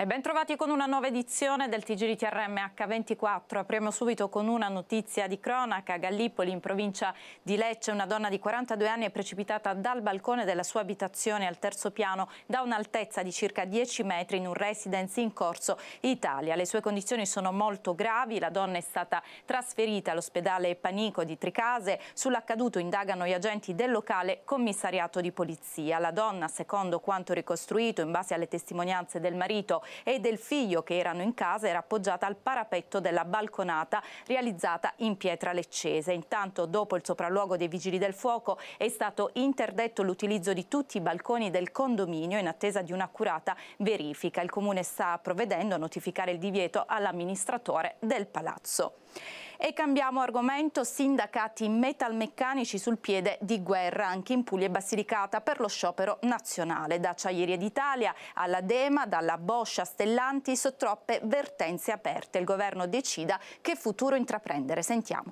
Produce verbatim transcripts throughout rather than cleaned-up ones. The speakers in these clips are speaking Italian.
E ben trovati con una nuova edizione del T G R T R M H ventiquattro. Apriamo subito con una notizia di cronaca. A Gallipoli, in provincia di Lecce, una donna di quarantadue anni è precipitata dal balcone della sua abitazione al terzo piano da un'altezza di circa dieci metri in un residence in Corso Italia. Le sue condizioni sono molto gravi. La donna è stata trasferita all'ospedale Panico di Tricase. Sull'accaduto indagano gli agenti del locale commissariato di polizia. La donna, secondo quanto ricostruito in base alle testimonianze del marito e del figlio che erano in casa, era appoggiata al parapetto della balconata realizzata in pietra leccese. Intanto, dopo il sopralluogo dei vigili del fuoco, è stato interdetto l'utilizzo di tutti i balconi del condominio in attesa di un'accurata verifica. Il Comune sta provvedendo a notificare il divieto all'amministratore del palazzo. E cambiamo argomento. Sindacati metalmeccanici sul piede di guerra anche in Puglia e Basilicata per lo sciopero nazionale. Da Acciaierie d'Italia alla Dema, dalla Bosch a Stellantis, troppe vertenze aperte. Il governo decida che futuro intraprendere. Sentiamo.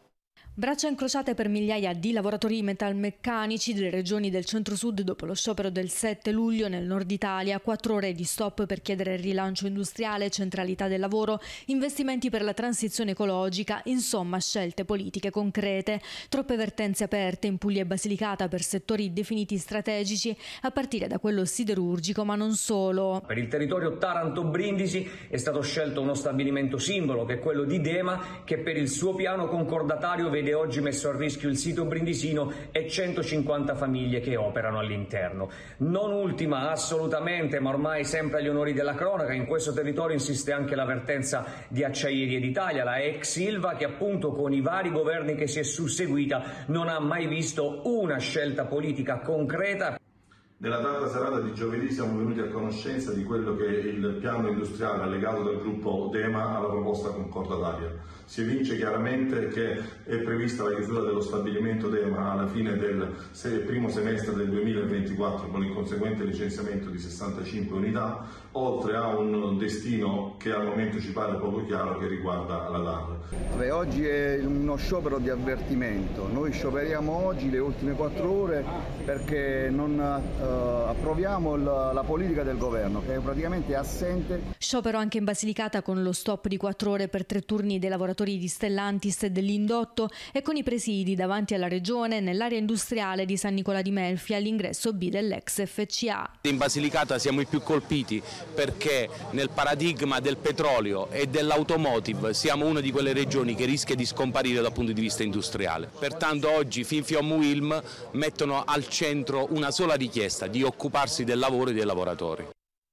Braccia incrociate per migliaia di lavoratori metalmeccanici delle regioni del centro-sud dopo lo sciopero del sette luglio nel nord Italia. Quattro ore di stop per chiedere rilancio industriale, centralità del lavoro, investimenti per la transizione ecologica, insomma scelte politiche concrete. Troppe vertenze aperte in Puglia e Basilicata per settori definiti strategici, a partire da quello siderurgico, ma non solo. Per il territorio Taranto-Brindisi è stato scelto uno stabilimento simbolo, che è quello di Dema, che per il suo piano concordatario vede oggi messo a rischio il sito brindisino e centocinquanta famiglie che operano all'interno. Non ultima assolutamente, ma ormai sempre agli onori della cronaca, in questo territorio insiste anche la vertenza di Acciaierie d'Italia, la ex Ilva, che appunto con i vari governi che si è susseguita non ha mai visto una scelta politica concreta. Nella tarda serata di giovedì siamo venuti a conoscenza di quello che è il piano industriale allegato dal gruppo Dema alla proposta concordataria. Si evince chiaramente che è prevista la chiusura dello stabilimento Dema alla fine del primo semestre del duemilaventiquattro con il conseguente licenziamento di sessantacinque unità, oltre a un destino che al momento ci pare poco chiaro che riguarda la D A R. Vabbè, oggi è uno sciopero di avvertimento. Noi scioperiamo oggi le ultime quattro ore perché non uh, approviamo la, la politica del governo, che è praticamente assente. Sciopero anche in Basilicata con lo stop di quattro ore per tre turni dei lavoratori di Stellantis e dell'indotto e con i presidi davanti alla regione nell'area industriale di San Nicola di Melfi all'ingresso B dell'ex F C A. In Basilicata siamo i più colpiti perché nel paradigma del petrolio e dell'automotive siamo una di quelle regioni che rischia di scomparire dal punto di vista industriale. Pertanto oggi Finfiom Wilm mettono al centro una sola richiesta: di occuparsi del lavoro e dei lavoratori.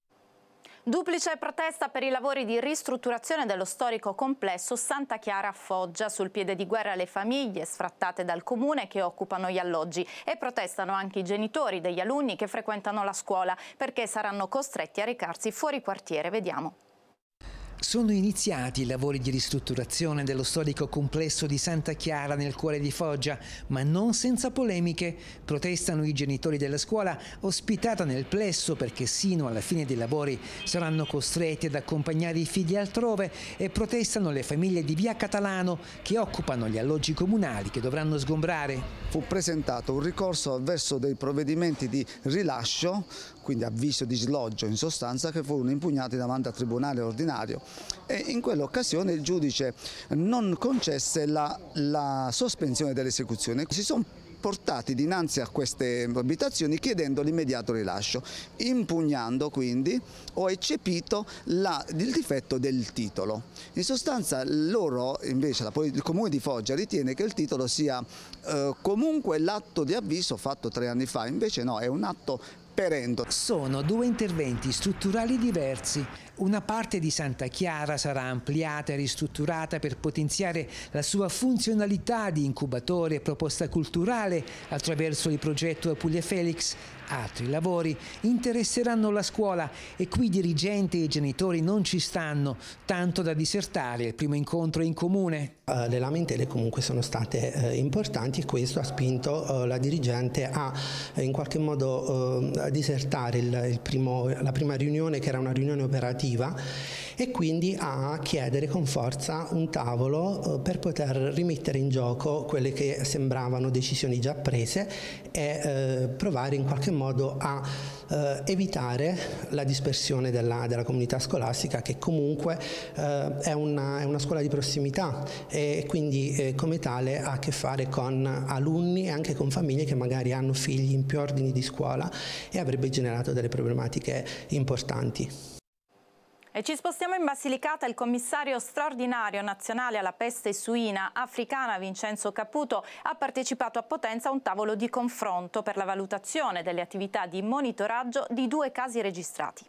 Duplice protesta per i lavori di ristrutturazione dello storico complesso Santa Chiara a Foggia. Sul piede di guerra le famiglie sfrattate dal comune che occupano gli alloggi, e protestano anche i genitori degli alunni che frequentano la scuola perché saranno costretti a recarsi fuori quartiere. Vediamo. Sono iniziati i lavori di ristrutturazione dello storico complesso di Santa Chiara nel cuore di Foggia, ma non senza polemiche. Protestano i genitori della scuola ospitata nel plesso perché sino alla fine dei lavori saranno costretti ad accompagnare i figli altrove, e protestano le famiglie di Via Catalano che occupano gli alloggi comunali che dovranno sgombrare. Fu presentato un ricorso verso dei provvedimenti di rilascio, quindi avviso di sloggio in sostanza, che furono impugnati davanti al tribunale ordinario, e in quell'occasione il giudice non concesse la, la sospensione dell'esecuzione. Si sono portati dinanzi a queste abitazioni chiedendo l'immediato rilascio, impugnando quindi o eccepito la, il difetto del titolo. In sostanza loro invece, la, il Comune di Foggia ritiene che il titolo sia eh, comunque l'atto di avviso fatto tre anni fa, invece no, è un atto perendo. Sono due interventi strutturali diversi. Una parte di Santa Chiara sarà ampliata e ristrutturata per potenziare la sua funzionalità di incubatore e proposta culturale attraverso il progetto Apulia Felix. Altri lavori interesseranno la scuola e qui dirigenti e genitori non ci stanno, tanto da disertare il primo incontro in comune. Uh, le lamentele comunque sono state uh, importanti, e questo ha spinto uh, la dirigente a uh, in qualche modo uh, a disertare il, il primo, la prima riunione, che era una riunione operativa, e quindi a chiedere con forza un tavolo per poter rimettere in gioco quelle che sembravano decisioni già prese e eh, provare in qualche modo a eh, evitare la dispersione della, della comunità scolastica, che comunque eh, è, una, è una scuola di prossimità e quindi eh, come tale ha a che fare con alunni e anche con famiglie che magari hanno figli in più ordini di scuola e avrebbe generato delle problematiche importanti. E ci spostiamo in Basilicata. Il commissario straordinario nazionale alla peste suina africana Vincenzo Caputo ha partecipato a Potenza a un tavolo di confronto per la valutazione delle attività di monitoraggio di due casi registrati.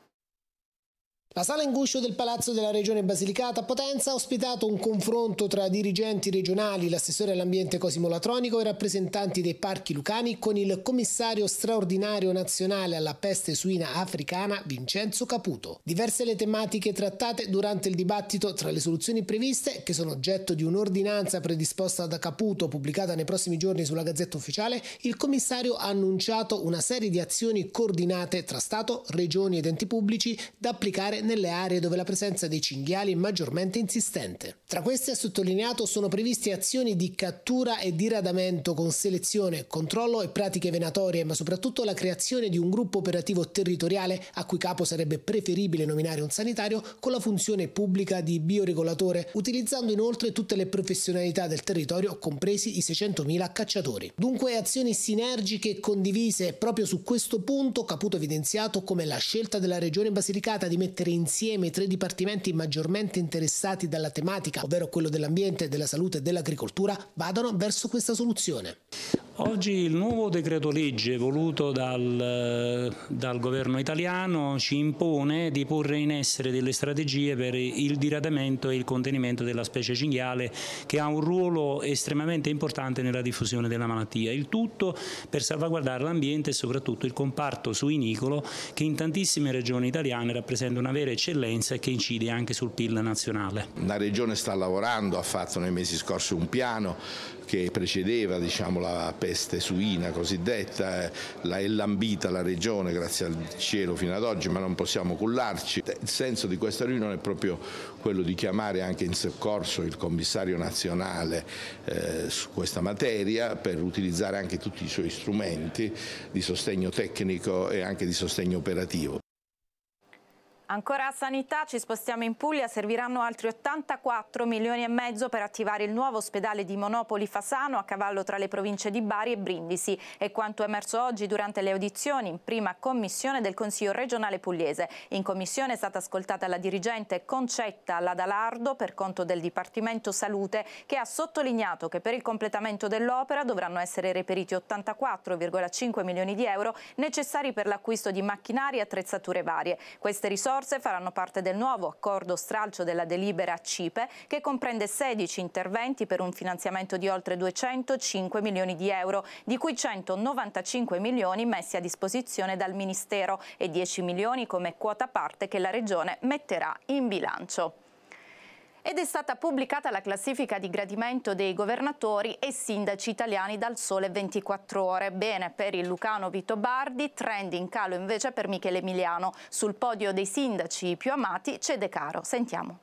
La sala in guscio del Palazzo della Regione Basilicata a Potenza ha ospitato un confronto tra dirigenti regionali, l'assessore all'ambiente Cosimo Latronico e rappresentanti dei parchi lucani con il commissario straordinario nazionale alla peste suina africana Vincenzo Caputo. Diverse le tematiche trattate durante il dibattito. Tra le soluzioni previste, che sono oggetto di un'ordinanza predisposta da Caputo pubblicata nei prossimi giorni sulla Gazzetta Ufficiale, il commissario ha annunciato una serie di azioni coordinate tra Stato, regioni ed enti pubblici da applicare nelle aree dove la presenza dei cinghiali è maggiormente insistente. Tra queste, ha sottolineato, sono previste azioni di cattura e diradamento con selezione, controllo e pratiche venatorie, ma soprattutto la creazione di un gruppo operativo territoriale a cui capo sarebbe preferibile nominare un sanitario con la funzione pubblica di bioregolatore, utilizzando inoltre tutte le professionalità del territorio, compresi i seicentomila cacciatori. Dunque azioni sinergiche e condivise. Proprio su questo punto Caputo ha evidenziato come la scelta della Regione Basilicata di mettere insieme i tre dipartimenti maggiormente interessati dalla tematica, ovvero quello dell'ambiente, della salute e dell'agricoltura, vadano verso questa soluzione. Oggi il nuovo decreto legge voluto dal, dal governo italiano ci impone di porre in essere delle strategie per il diradamento e il contenimento della specie cinghiale, che ha un ruolo estremamente importante nella diffusione della malattia. Il tutto per salvaguardare l'ambiente e soprattutto il comparto suinicolo, che in tantissime regioni italiane rappresenta una vera eccellenza e che incide anche sul P I L nazionale. La Regione sta lavorando, ha fatto nei mesi scorsi un piano che precedeva, diciamo, la peste suina cosiddetta, la è lambita la Regione grazie al cielo fino ad oggi, ma non possiamo cullarci. Il senso di questa riunione è proprio quello di chiamare anche in soccorso il commissario nazionale eh, su questa materia, per utilizzare anche tutti i suoi strumenti di sostegno tecnico e anche di sostegno operativo. Ancora a sanità, ci spostiamo in Puglia. Serviranno altri ottantaquattro milioni e mezzo per attivare il nuovo ospedale di Monopoli Fasano, a cavallo tra le province di Bari e Brindisi. È quanto emerso oggi durante le audizioni in prima commissione del Consiglio regionale pugliese. In commissione è stata ascoltata la dirigente Concetta Ladalardo per conto del Dipartimento Salute, che ha sottolineato che per il completamento dell'opera dovranno essere reperiti ottantaquattro virgola cinque milioni di euro necessari per l'acquisto di macchinari e attrezzature varie. Queste risorse faranno parte del nuovo accordo stralcio della delibera C I P E, che comprende sedici interventi per un finanziamento di oltre duecentocinque milioni di euro, di cui centonovantacinque milioni messi a disposizione dal Ministero e dieci milioni come quota parte che la Regione metterà in bilancio. Ed è stata pubblicata la classifica di gradimento dei governatori e sindaci italiani dal Sole ventiquattro Ore. Bene per il lucano Vito Bardi, trend in calo invece per Michele Emiliano. Sul podio dei sindaci più amati c'è De Caro. Sentiamo.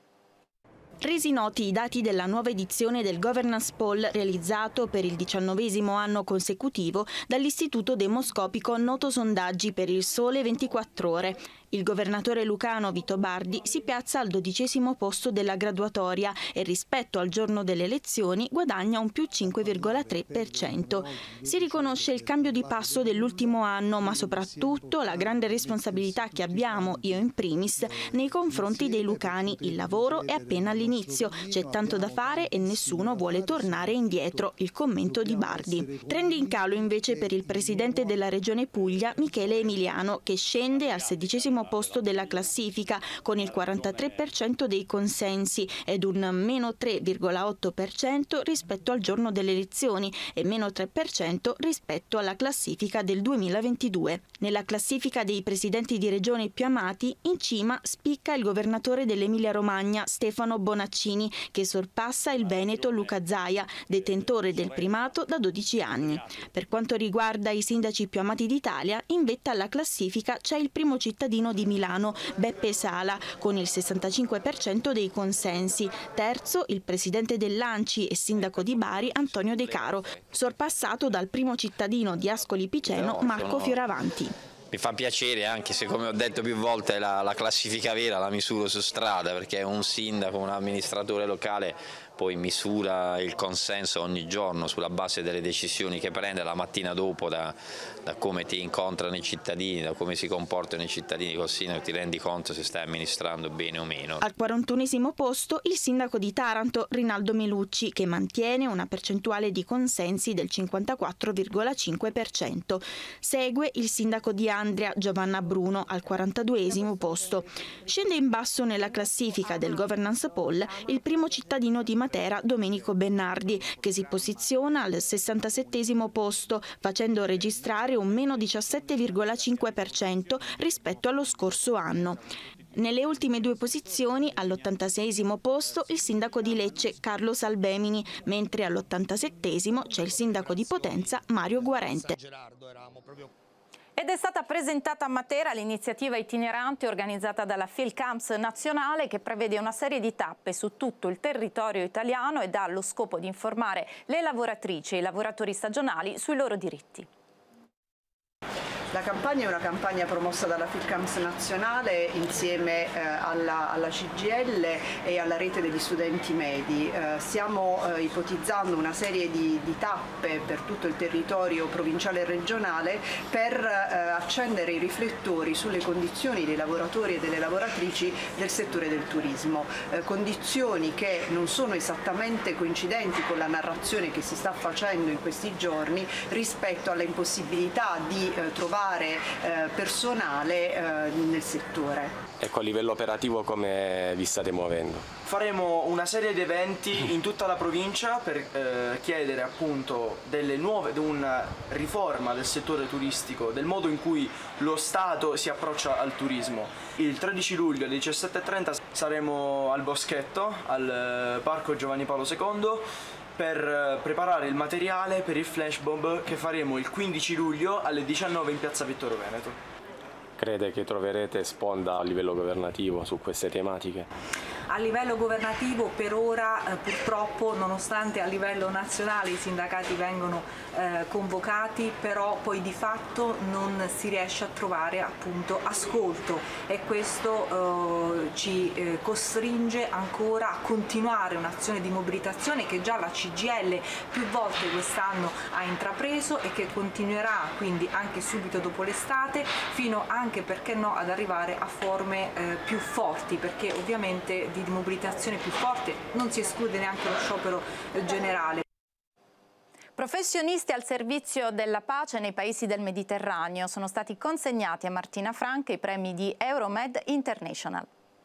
Resi noti i dati della nuova edizione del Governance Poll realizzato per il diciannovesimo anno consecutivo dall'Istituto Demoscopico Noto Sondaggi per il Sole ventiquattro Ore. Il governatore lucano Vito Bardi si piazza al dodicesimo posto della graduatoria e rispetto al giorno delle elezioni guadagna un più cinque virgola tre per cento. Si riconosce il cambio di passo dell'ultimo anno, ma soprattutto la grande responsabilità che abbiamo, io in primis, nei confronti dei lucani. Il lavoro è appena all'inizio, c'è tanto da fare e nessuno vuole tornare indietro, il commento di Bardi. Trend in calo invece per il presidente della Regione Puglia, Michele Emiliano, che scende al sedicesimo posto della classifica con il quarantatré per cento dei consensi ed un meno tre virgola otto per cento rispetto al giorno delle elezioni e meno tre per cento rispetto alla classifica del duemilaventidue. Nella classifica dei presidenti di regione più amati, in cima spicca il governatore dell'Emilia-Romagna, Stefano Bonaccini, che sorpassa il veneto Luca Zaia, detentore del primato da dodici anni. Per quanto riguarda i sindaci più amati d'Italia, in vetta alla classifica c'è il primo cittadino cittadino di Milano Beppe Sala con il sessantacinque per cento dei consensi. Terzo il presidente dell'Anci e sindaco di Bari Antonio De Caro, sorpassato dal primo cittadino di Ascoli Piceno Marco Fioravanti. Mi fa piacere, anche se, come ho detto più volte, la, la classifica vera la misuro su strada, perché un sindaco, un amministratore locale poi misura il consenso ogni giorno sulla base delle decisioni che prende la mattina dopo, da, da come ti incontrano i cittadini, da come si comportano i cittadini col sindaco, ti rendi conto se stai amministrando bene o meno. Al quarantunesimo posto il sindaco di Taranto Rinaldo Melucci, che mantiene una percentuale di consensi del cinquantaquattro virgola cinque per cento. Segue il sindaco di Andria Giovanna Bruno al quarantaduesimo posto. Scende in basso nella classifica del Governance Poll il primo cittadino di Matera Domenico Bennardi, che si posiziona al sessantasettesimo posto, facendo registrare un meno diciassette virgola cinque per cento rispetto allo scorso anno. Nelle ultime due posizioni, all'ottantaseiesimo posto, il sindaco di Lecce Carlo Salvemini, mentre all'ottantasettesimo c'è il sindaco di Potenza Mario Guarente. Ed è stata presentata a Matera l'iniziativa itinerante organizzata dalla Philcamps nazionale, che prevede una serie di tappe su tutto il territorio italiano ed ha lo scopo di informare le lavoratrici e i lavoratori stagionali sui loro diritti. La campagna è una campagna promossa dalla Philcamps nazionale insieme eh, alla, alla C G I L e alla rete degli studenti medi. Eh, stiamo eh, ipotizzando una serie di, di tappe per tutto il territorio provinciale e regionale per eh, accendere i riflettori sulle condizioni dei lavoratori e delle lavoratrici del settore del turismo. Eh, condizioni che non sono esattamente coincidenti con la narrazione che si sta facendo in questi giorni rispetto alla impossibilità di eh, trovare Eh, personale eh, nel settore. Ecco, a livello operativo come vi state muovendo? Faremo una serie di eventi in tutta la provincia per eh, chiedere appunto delle nuove, di una riforma del settore turistico, del modo in cui lo Stato si approccia al turismo. Il tredici luglio alle diciassette e trenta saremo al Boschetto, al Parco Giovanni Paolo secondo, per preparare il materiale per il flash bomb che faremo il quindici luglio alle diciannove in piazza Vittorio Veneto. Crede che troverete sponda a livello governativo su queste tematiche? A livello governativo per ora eh, purtroppo, nonostante a livello nazionale i sindacati vengono eh, convocati, però poi di fatto non si riesce a trovare appunto ascolto, e questo eh, ci eh, costringe ancora a continuare un'azione di mobilitazione che già la C G I L più volte quest'anno ha intrapreso e che continuerà quindi anche subito dopo l'estate, fino anche, perché no, ad arrivare a forme eh, più forti, perché ovviamente di mobilitazione più forte non si esclude neanche lo sciopero generale. Professionisti al servizio della pace nei paesi del Mediterraneo sono stati consegnati a Martina Franca i premi di Euromed International.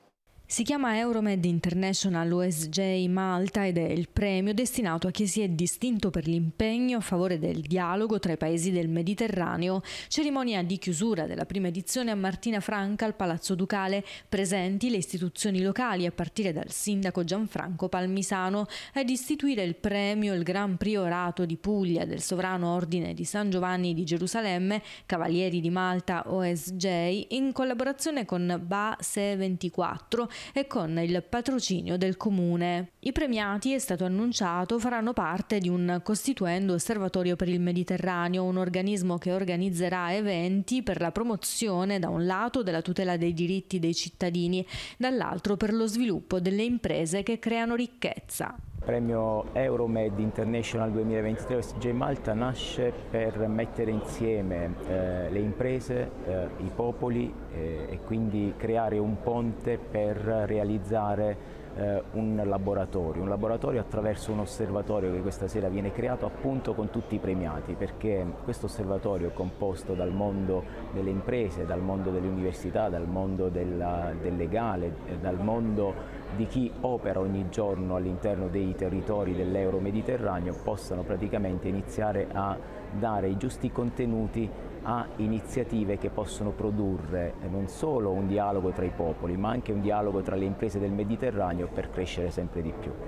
Si chiama Euromed International O S J Malta ed è il premio destinato a chi si è distinto per l'impegno a favore del dialogo tra i paesi del Mediterraneo. Cerimonia di chiusura della prima edizione a Martina Franca al Palazzo Ducale, presenti le istituzioni locali a partire dal sindaco Gianfranco Palmisano. Ad istituire il premio il Gran Priorato di Puglia del Sovrano Ordine di San Giovanni di Gerusalemme, Cavalieri di Malta O S J, in collaborazione con B A S E ventiquattro e con il patrocinio del comune. I premiati, è stato annunciato, faranno parte di un costituendo osservatorio per il Mediterraneo, un organismo che organizzerà eventi per la promozione da un lato della tutela dei diritti dei cittadini, dall'altro per lo sviluppo delle imprese che creano ricchezza. Il premio Euromed International duemilaventitré O S J Malta nasce per mettere insieme eh, le imprese, eh, i popoli eh, e quindi creare un ponte per realizzare eh, un laboratorio, un laboratorio attraverso un osservatorio che questa sera viene creato appunto con tutti i premiati, perché questo osservatorio è composto dal mondo delle imprese, dal mondo delle università, dal mondo della, del legale, eh, dal mondo di chi opera ogni giorno all'interno dei territori dell'Euro-Mediterraneo, possano praticamente iniziare a dare i giusti contenuti a iniziative che possono produrre non solo un dialogo tra i popoli, ma anche un dialogo tra le imprese del Mediterraneo per crescere sempre di più.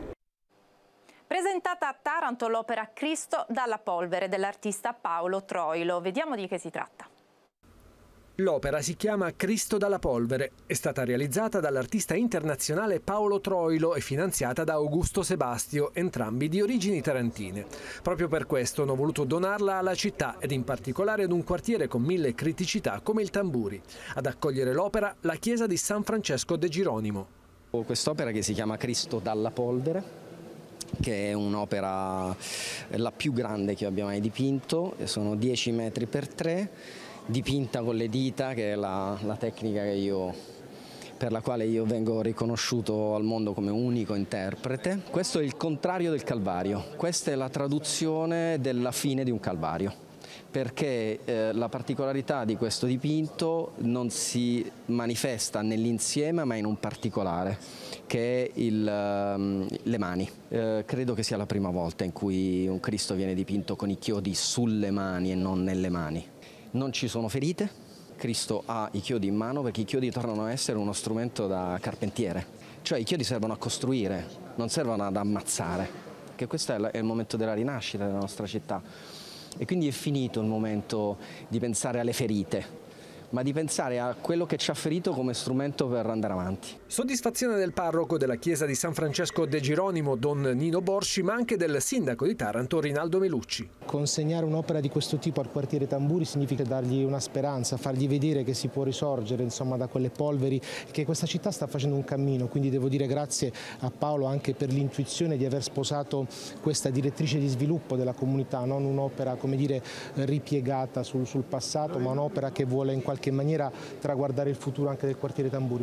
Presentata a Taranto l'opera Cristo dalla polvere dell'artista Paolo Troilo. Vediamo di che si tratta. L'opera si chiama Cristo dalla polvere, è stata realizzata dall'artista internazionale Paolo Troilo e finanziata da Augusto Sebastio, entrambi di origini tarantine. Proprio per questo hanno voluto donarla alla città ed in particolare ad un quartiere con mille criticità come il Tamburi. Ad accogliere l'opera la chiesa di San Francesco de Geronimo. Quest'opera che si chiama Cristo dalla polvere, che è un'opera la più grande che abbia mai dipinto, sono dieci metri per tre, dipinta con le dita, che è la, la tecnica che io, per la quale io vengo riconosciuto al mondo come unico interprete. Questo è il contrario del Calvario, questa è la traduzione della fine di un Calvario, perché eh, la particolarità di questo dipinto non si manifesta nell'insieme ma in un particolare, che è il, um, le mani. Eh, credo che sia la prima volta in cui un Cristo viene dipinto con i chiodi sulle mani e non nelle mani. Non ci sono ferite, Cristo ha i chiodi in mano perché i chiodi tornano a essere uno strumento da carpentiere, cioè i chiodi servono a costruire, non servono ad ammazzare, che questo è il momento della rinascita della nostra città e quindi è finito il momento di pensare alle ferite, ma di pensare a quello che ci ha ferito come strumento per andare avanti. Soddisfazione del parroco della chiesa di San Francesco de Geronimo, don Nino Borsci, ma anche del sindaco di Taranto, Rinaldo Melucci. Consegnare un'opera di questo tipo al quartiere Tamburi significa dargli una speranza, fargli vedere che si può risorgere insomma, da quelle polveri, che questa città sta facendo un cammino, quindi devo dire grazie a Paolo anche per l'intuizione di aver sposato questa direttrice di sviluppo della comunità, non un'opera come dire ripiegata sul, sul passato, ma un'opera che vuole in qualche in maniera traguardare il futuro anche del quartiere Tamburi.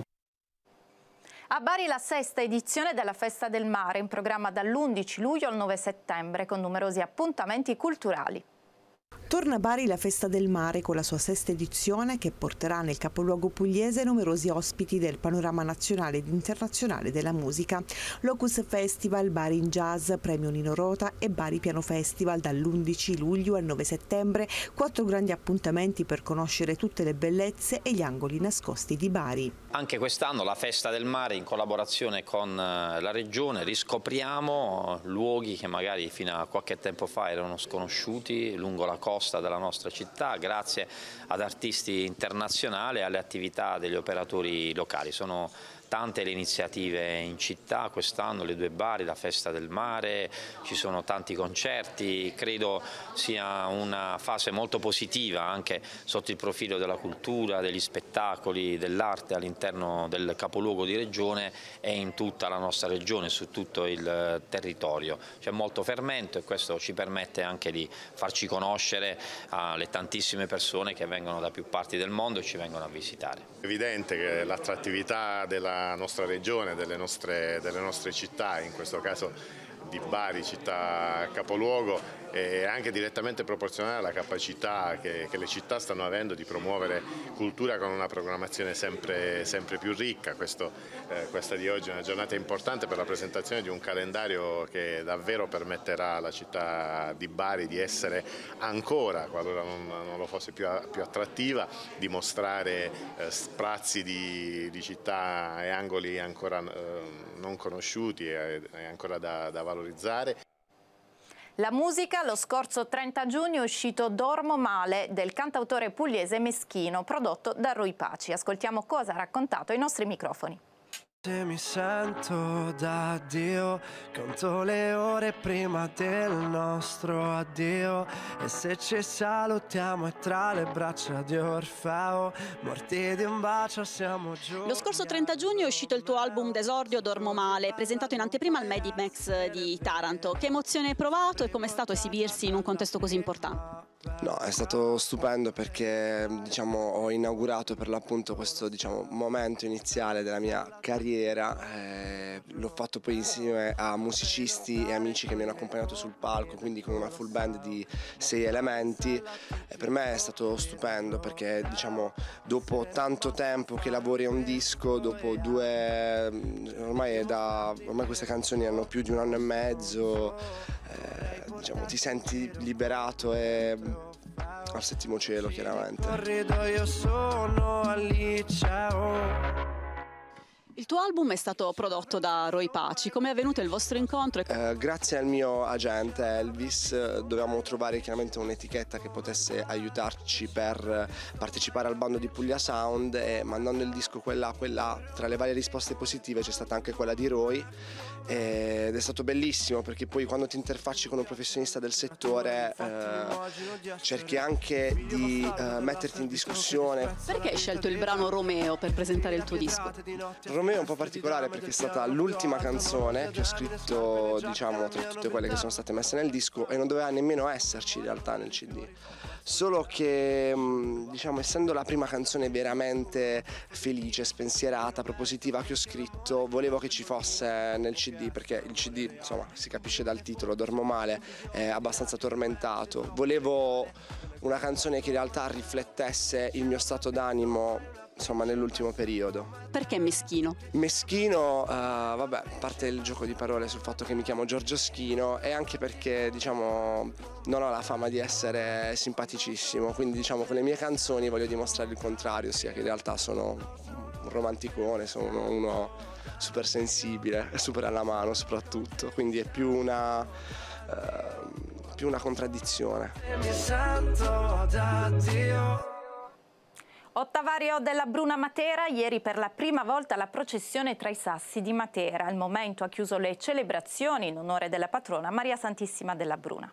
A Bari la sesta edizione della Festa del Mare, in programma dall'undici luglio al nove settembre, con numerosi appuntamenti culturali. Torna a Bari la Festa del Mare con la sua sesta edizione che porterà nel capoluogo pugliese numerosi ospiti del panorama nazionale ed internazionale della musica. Locus Festival, Bari in Jazz, Premio Nino Rota e Bari Piano Festival dall'undici luglio al nove settembre, quattro grandi appuntamenti per conoscere tutte le bellezze e gli angoli nascosti di Bari. Anche quest'anno la Festa del Mare in collaborazione con la Regione riscopriamo luoghi che magari fino a qualche tempo fa erano sconosciuti lungo la costa della nostra città, grazie ad artisti internazionali e alle attività degli operatori locali. Sono tante le iniziative in città quest'anno, le due Bari, la Festa del Mare, ci sono tanti concerti, credo sia una fase molto positiva anche sotto il profilo della cultura, degli spettacoli, dell'arte all'interno del capoluogo di regione e in tutta la nostra regione, su tutto il territorio. C'è molto fermento e questo ci permette anche di farci conoscere alle tantissime persone che vengono da più parti del mondo e ci vengono a visitare. È evidente che l'attrattività della nostra regione, delle nostre, delle nostre città, in questo caso di Bari, città capoluogo, è anche direttamente proporzionale alla capacità che, che le città stanno avendo di promuovere cultura con una programmazione sempre, sempre più ricca. Questo, eh, questa di oggi è una giornata importante per la presentazione di un calendario che davvero permetterà alla città di Bari di essere ancora, qualora non, non lo fosse più, più attrattiva, di mostrare eh, sprazzi di, di città e angoli ancora eh, non conosciuti e, e ancora da, da valorizzare. La musica, lo scorso trenta giugno è uscito Dormo Male del cantautore pugliese Meschino, prodotto da Rui Paci. Ascoltiamo cosa ha raccontato ai nostri microfoni. Se mi sento da Dio, conto le ore prima del nostro addio. E se ci salutiamo e tra le braccia di Orfeo, morti di un bacio siamo giù. Lo scorso trenta giugno è uscito il tuo album d'esordio Dormo Male, presentato in anteprima al Medimax di Taranto. Che emozione hai provato e com'è stato esibirsi in un contesto così importante? No, è stato stupendo perché diciamo, ho inaugurato per l'appunto questo diciamo, momento iniziale della mia carriera. Eh, l'ho fatto poi insieme a musicisti e amici che mi hanno accompagnato sul palco, quindi con una full band di sei elementi. E per me è stato stupendo perché diciamo, dopo tanto tempo che lavori a un disco, dopo due ormai, è da, ormai queste canzoni hanno più di un anno e mezzo, eh, diciamo, ti senti liberato e al settimo cielo chiaramente. Il Il tuo album è stato prodotto da Roy Paci, come è avvenuto il vostro incontro? Eh, grazie al mio agente Elvis dovevamo trovare chiaramente un'etichetta che potesse aiutarci per partecipare al bando di Puglia Sound, e mandando il disco quella quella tra le varie risposte positive c'è stata anche quella di Roy, ed è stato bellissimo perché poi quando ti interfacci con un professionista del settore eh, cerchi anche di eh, metterti in discussione. Perché hai scelto il brano Romeo per presentare il tuo disco? Romeo è un po' particolare perché è stata l'ultima canzone che ho scritto, diciamo, tra tutte quelle che sono state messe nel disco, e non doveva nemmeno esserci in realtà nel C D. Solo che, diciamo, essendo la prima canzone veramente felice, spensierata, propositiva che ho scritto, volevo che ci fosse nel C D, perché il C D, insomma, si capisce dal titolo, Dormo male, è abbastanza tormentato. Volevo una canzone che in realtà riflettesse il mio stato d'animo, insomma, nell'ultimo periodo. Perché Meschino? Meschino, uh, vabbè, a parte il gioco di parole sul fatto che mi chiamo Giorgio Schino, e anche perché, diciamo, non ho la fama di essere simpaticissimo, quindi, diciamo, con le mie canzoni voglio dimostrare il contrario, ossia che in realtà sono un romanticone, sono uno super sensibile, super alla mano soprattutto, quindi è più una, uh, più una contraddizione. Mi sento da Dio. Ottavario della Bruna Matera, ieri per la prima volta la processione tra i sassi di Matera. Il momento ha chiuso le celebrazioni in onore della patrona Maria Santissima della Bruna.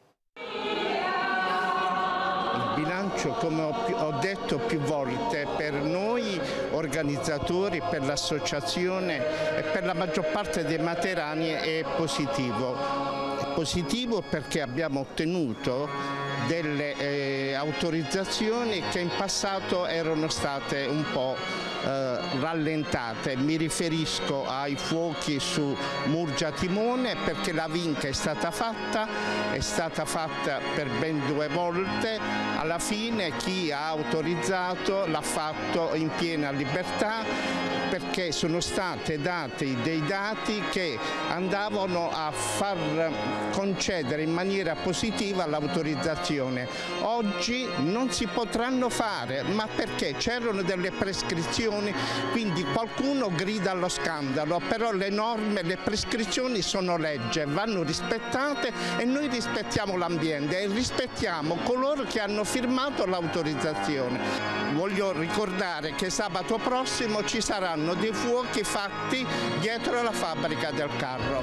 Il bilancio, come ho detto più volte, per noi organizzatori, per l'associazione e per la maggior parte dei materani è positivo. È positivo perché abbiamo ottenuto delle eh, autorizzazioni che in passato erano state un po' eh, rallentate. Mi riferisco ai fuochi su Murgia Timone, perché la vinca è stata fatta, è stata fatta per ben due volte. Alla fine chi ha autorizzato l'ha fatto in piena libertà, perché sono state dati dei dati che andavano a far concedere in maniera positiva l'autorizzazione. Oggi non si potranno fare, ma perché c'erano delle prescrizioni, quindi qualcuno grida allo scandalo, però le norme, le prescrizioni sono legge, vanno rispettate, e noi rispettiamo l'ambiente e rispettiamo coloro che hanno firmato l'autorizzazione. Voglio ricordare che sabato prossimo ci saranno dei fuochi fatti dietro la fabbrica del carro.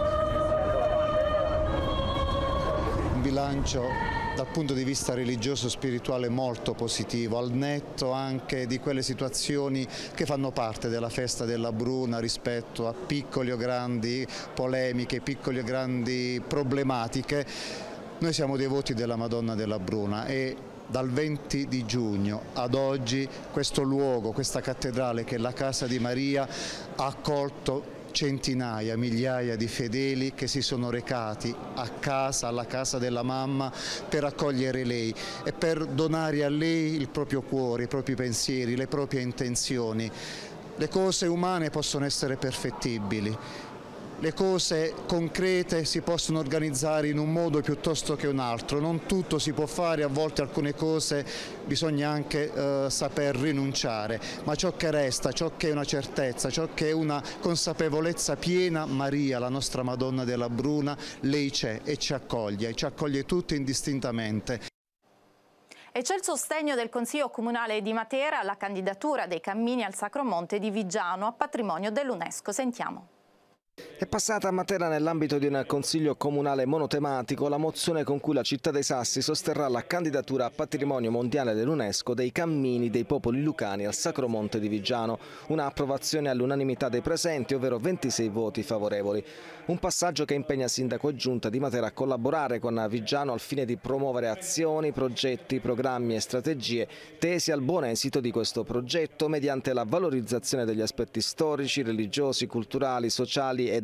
Un bilancio dal punto di vista religioso spirituale molto positivo, al netto anche di quelle situazioni che fanno parte della festa della Bruna rispetto a piccoli o grandi polemiche, piccoli o grandi problematiche. Noi siamo devoti della Madonna della Bruna e dal venti di giugno ad oggi questo luogo, questa cattedrale che è la Casa di Maria, ha accolto centinaia, migliaia di fedeli che si sono recati a casa, alla casa della mamma, per accogliere lei e per donare a lei il proprio cuore, i propri pensieri, le proprie intenzioni. Le cose umane possono essere perfettibili. Le cose concrete si possono organizzare in un modo piuttosto che un altro, non tutto si può fare, a volte alcune cose bisogna anche eh, saper rinunciare, ma ciò che resta, ciò che è una certezza, ciò che è una consapevolezza piena, Maria, la nostra Madonna della Bruna, lei c'è e ci accoglie, ci accoglie tutti indistintamente. E c'è il sostegno del Consiglio Comunale di Matera alla candidatura dei cammini al Sacro Monte di Viggiano a patrimonio dell'UNESCO. Sentiamo. È passata a Matera nell'ambito di un consiglio comunale monotematico la mozione con cui la città dei Sassi sosterrà la candidatura a patrimonio mondiale dell'UNESCO dei cammini dei popoli lucani al Sacro Monte di Viggiano. Una approvazione all'unanimità dei presenti, ovvero ventisei voti favorevoli. Un passaggio che impegna sindaco e giunta di Matera a collaborare con Viggiano al fine di promuovere azioni, progetti, programmi e strategie tesi al buon esito di questo progetto mediante la valorizzazione degli aspetti storici, religiosi, culturali, sociali ed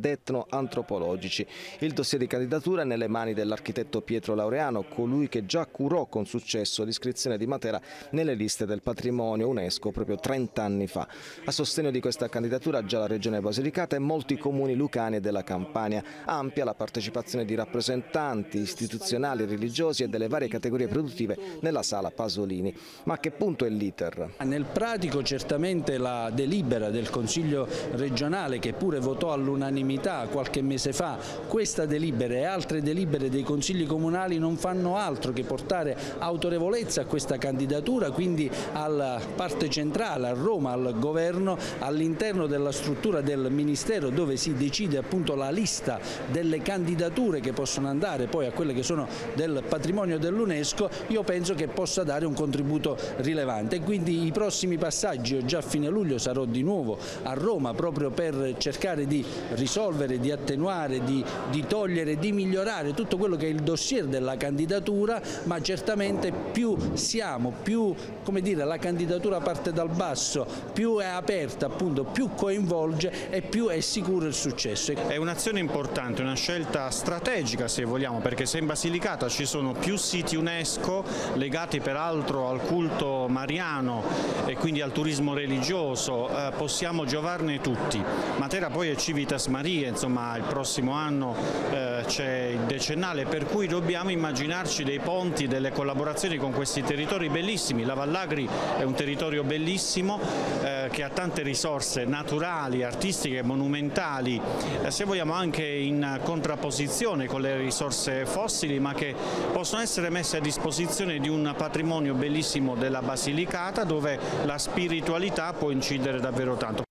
ed etno-antropologici. Il dossier di candidatura è nelle mani dell'architetto Pietro Laureano, colui che già curò con successo l'iscrizione di Matera nelle liste del patrimonio UNESCO proprio trenta anni fa. A sostegno di questa candidatura già la Regione Basilicata e molti comuni lucani e della Campania. Ampia la partecipazione di rappresentanti istituzionali, religiosi e delle varie categorie produttive nella sala Pasolini. Ma a che punto è l'iter? Nel pratico certamente la delibera del Consiglio regionale, che pure votò all'unanimità qualche mese fa, questa delibera e altre delibere dei consigli comunali non fanno altro che portare autorevolezza a questa candidatura, quindi alla parte centrale, a Roma, al governo, all'interno della struttura del Ministero, dove si decide appunto la lista delle candidature che possono andare poi a quelle che sono del patrimonio dell'UNESCO. Io penso che possa dare un contributo rilevante, e quindi i prossimi passaggi, io già a fine luglio sarò di nuovo a Roma proprio per cercare di risolvere, di attenuare, di, di togliere, di migliorare tutto quello che è il dossier della candidatura, ma certamente più siamo, più, come dire, la candidatura parte dal basso, più è aperta, appunto, più coinvolge e più è sicuro il successo. È un'azione importante, una scelta strategica se vogliamo, perché se in Basilicata ci sono più siti UNESCO legati peraltro al culto mariano e quindi al turismo religioso, eh, possiamo giovarne tutti. Matera poi è Civitas Mariae, insomma il prossimo anno eh, c'è il decennale, per cui dobbiamo immaginarci dei ponti, delle collaborazioni con questi territori bellissimi. La Vallagri è un territorio bellissimo eh, che ha tante risorse naturali, artistiche, monumentali, eh, se vogliamo anche in contrapposizione con le risorse fossili, ma che possono essere messe a disposizione di un patrimonio bellissimo della Basilicata, dove la spiritualità può incidere davvero tanto.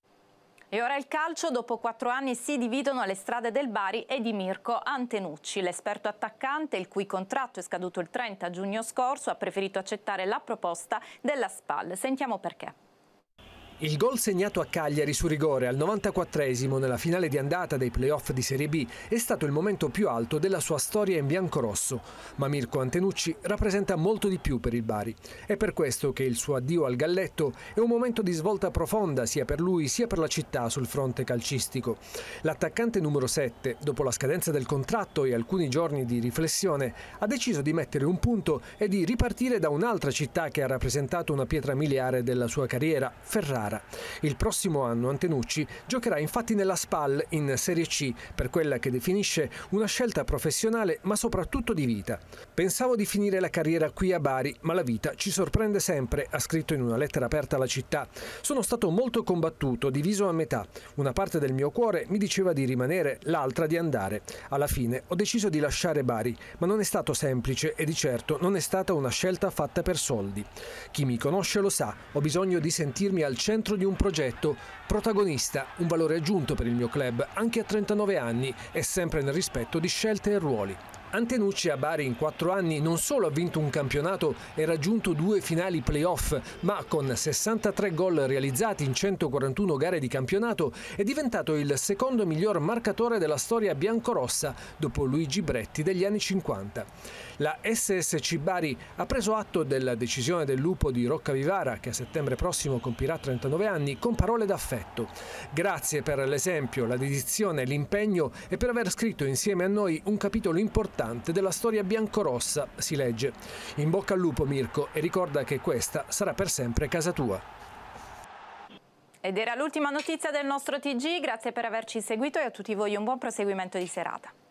E ora il calcio, dopo quattro anni si dividono le strade del Bari e di Mirko Antenucci. L'esperto attaccante, il cui contratto è scaduto il trenta giugno scorso, ha preferito accettare la proposta della Spal. Sentiamo perché. Il gol segnato a Cagliari su rigore al novantaquattresimo nella finale di andata dei playoff di Serie B è stato il momento più alto della sua storia in biancorosso, ma Mirko Antenucci rappresenta molto di più per il Bari. È per questo che il suo addio al Galletto è un momento di svolta profonda sia per lui sia per la città sul fronte calcistico. L'attaccante numero sette, dopo la scadenza del contratto e alcuni giorni di riflessione, ha deciso di mettere un punto e di ripartire da un'altra città che ha rappresentato una pietra miliare della sua carriera, Ferrara. Il prossimo anno Antenucci giocherà infatti nella Spal in Serie C per quella che definisce una scelta professionale ma soprattutto di vita. Pensavo di finire la carriera qui a Bari, ma la vita ci sorprende sempre, ha scritto in una lettera aperta alla città. Sono stato molto combattuto, diviso a metà. Una parte del mio cuore mi diceva di rimanere, l'altra di andare. Alla fine ho deciso di lasciare Bari, ma non è stato semplice e di certo non è stata una scelta fatta per soldi. Chi mi conosce lo sa, ho bisogno di sentirmi al centro di un progetto, protagonista, un valore aggiunto per il mio club anche a trentanove anni e sempre nel rispetto di scelte e ruoli. Antenucci a Bari in quattro anni non solo ha vinto un campionato e raggiunto due finali playoff, ma con sessantatré gol realizzati in centoquarantuno gare di campionato è diventato il secondo miglior marcatore della storia biancorossa dopo Luigi Bretti degli anni cinquanta. La S S C Bari ha preso atto della decisione del lupo di Roccavivara, che a settembre prossimo compirà trentanove anni, con parole d'affetto. Grazie per l'esempio, la dedizione, l'impegno e per aver scritto insieme a noi un capitolo importante della storia biancorossa, si legge. In bocca al lupo Mirko, e ricorda che questa sarà per sempre casa tua. Ed era l'ultima notizia del nostro T G, grazie per averci seguito e a tutti voi un buon proseguimento di serata.